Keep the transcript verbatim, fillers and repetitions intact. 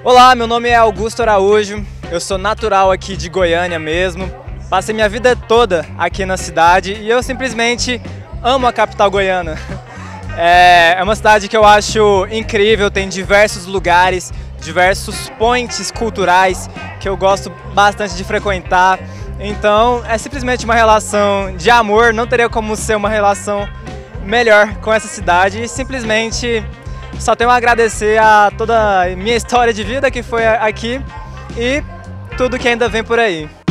Olá, meu nome é Augusto Araújo, eu sou natural aqui de Goiânia mesmo, passei minha vida toda aqui na cidade e eu simplesmente amo a capital goiana. É uma cidade que eu acho incrível, tem diversos lugares, diversos points culturais que eu gosto bastante de frequentar, então é simplesmente uma relação de amor, não teria como ser uma relação melhor com essa cidade e simplesmente só tenho a agradecer a toda a minha história de vida que foi aqui e tudo que ainda vem por aí.